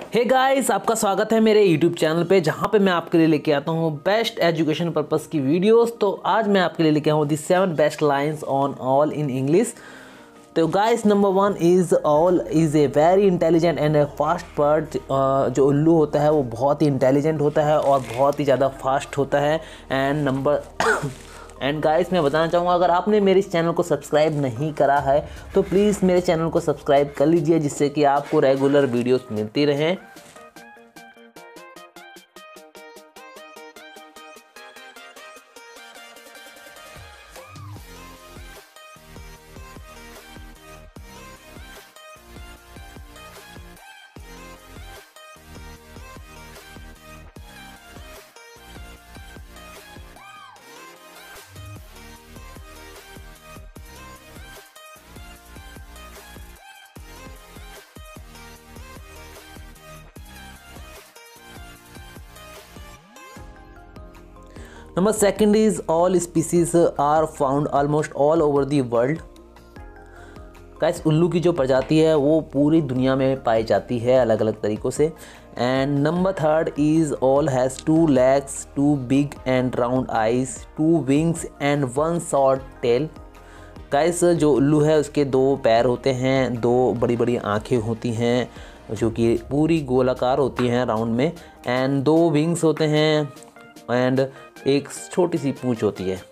Hey guys, आपका स्वागत है मेरे YouTube चैनल पे, जहाँ पे मैं आपके लिए लेके आता हूँ बेस्ट एजुकेशन पर्पस की वीडियोस। तो आज मैं आपके लिए लेके आया हूँ the 7 best lines on owl in English. तो guys, number 1 is owl is a very intelligent and a fast bird. जो उल्लू होता है वो बहुत ही इंटेलिजेंट होता है और बहुत ही ज़्यादा फास्ट होता है। एंड गाइस, मैं बताना चाहूँगा, अगर आपने मेरे इस चैनल को सब्सक्राइब नहीं करा है तो प्लीज़ मेरे चैनल को सब्सक्राइब कर लीजिए, जिससे कि आपको रेगुलर वीडियोस मिलती रहें। Number second is all species are found almost all over the world। Guys, उल्लू की जो प्रजाति है वो पूरी दुनिया में पाई जाती है अलग अलग तरीक़ों से। And number third is owl has 2 legs, 2 big and round eyes, 2 wings and 1 short tail। Guys, जो उल्लू है उसके 2 पैर होते हैं, 2 बड़ी बड़ी आँखें होती हैं जो कि पूरी गोलाकार होती हैं राउंड में, एंड 2 विंग्स होते हैं एंड एक छोटी सी पूंछ होती है।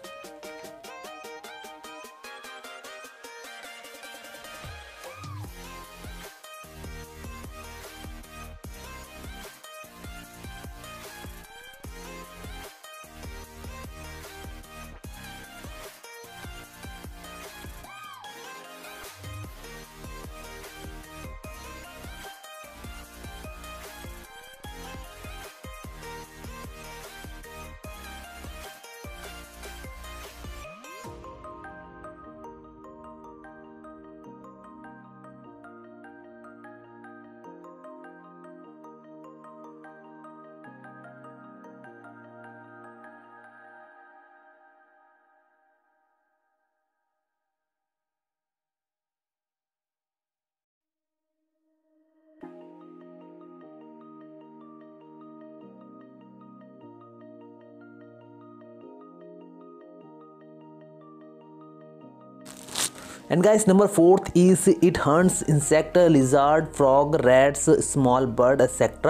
And guys, number 4th is it hunts insect, lizard, frog, rats, small bird, etc.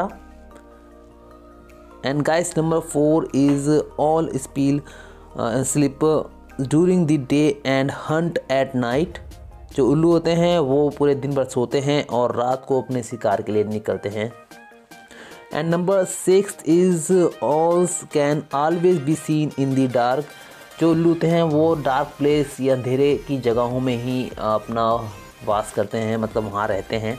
And guys, number 4 is all sleep during the day and hunt at night। जो उल्लू होते हैं वो पूरे दिन भर सोते हैं और रात को अपने शिकार के लिए निकलते हैं। And number 6 is owls can always be seen in the dark। जो उल्लू होते हैं वो डार्क प्लेस या अंधेरे की जगहों में ही अपना वास करते हैं, मतलब वहाँ रहते हैं।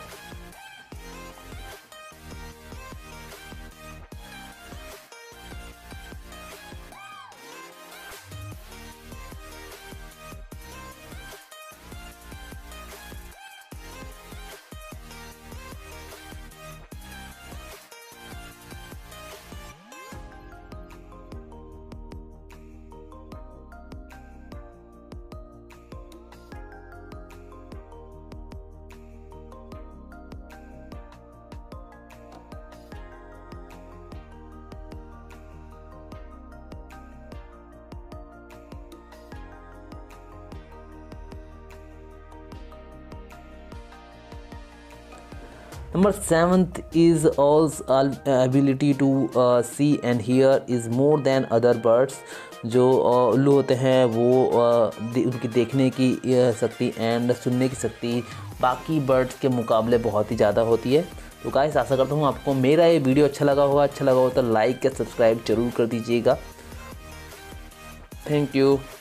Number 7th is owls ability to see and hear is more than other birds। जो उल्लू होते हैं वो उनकी देखने की शक्ति एंड सुनने की शक्ति बाकी बर्ड्स के मुकाबले बहुत ही ज़्यादा होती है। तो गाइस, आशा करता हूँ आपको मेरा ये वीडियो अच्छा लगा हो तो लाइक या सब्सक्राइब जरूर कर दीजिएगा। Thank you.